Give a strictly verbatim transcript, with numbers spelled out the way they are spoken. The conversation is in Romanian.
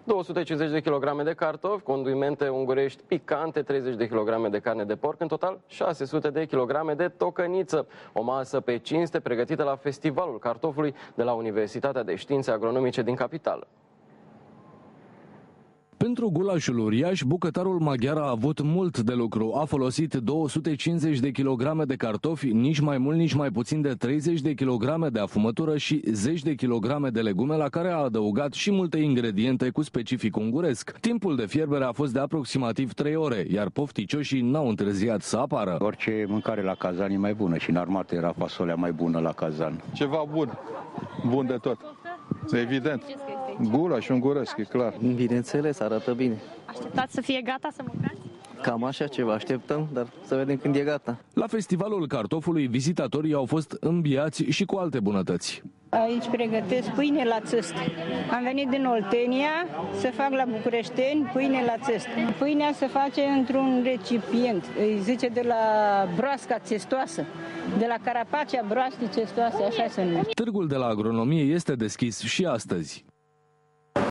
două sute cincizeci de kilograme de cartofi, condimente ungurești picante, treizeci de kilograme de carne de porc, în total șase sute de kilograme de tocăniță. O masă pe cinste pregătită la Festivalul Cartofului de la Universitatea de Științe Agronomice din capitală. Pentru gulașul uriaș, bucătarul maghiar a avut mult de lucru. A folosit două sute cincizeci de kilograme de cartofi, nici mai mult, nici mai puțin de treizeci de kilograme de afumătură și zeci de kilograme de legume, la care a adăugat și multe ingrediente cu specific unguresc. Timpul de fierbere a fost de aproximativ trei ore, iar pofticioșii n-au întârziat să apară. Orice mâncare la cazan e mai bună și în armată era fasolea mai bună la cazan. Ceva bun, bun de tot. Evident. Gulaș unguresc, e clar. Bineînțeles, arată bine. Așteptați să fie gata să mâncați? Cam așa ceva așteptăm, dar să vedem când e gata. La Festivalul Cartofului, vizitatorii au fost îmbiați și cu alte bunătăți. Aici pregătesc pâine la țăst. Am venit din Oltenia să fac la bucureșteni pâine la țăst. Pâinea se face într-un recipient, îi zice de la broasca țestoasă, de la carapacea broastii țestoase, așa se numește. Târgul de la agronomie este deschis și astăzi.